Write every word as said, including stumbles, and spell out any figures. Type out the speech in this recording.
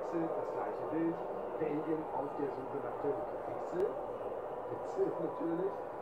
Hexe, das gleiche Bild. Belgien auf der Suche nach der Route Hexe. Witze natürlich.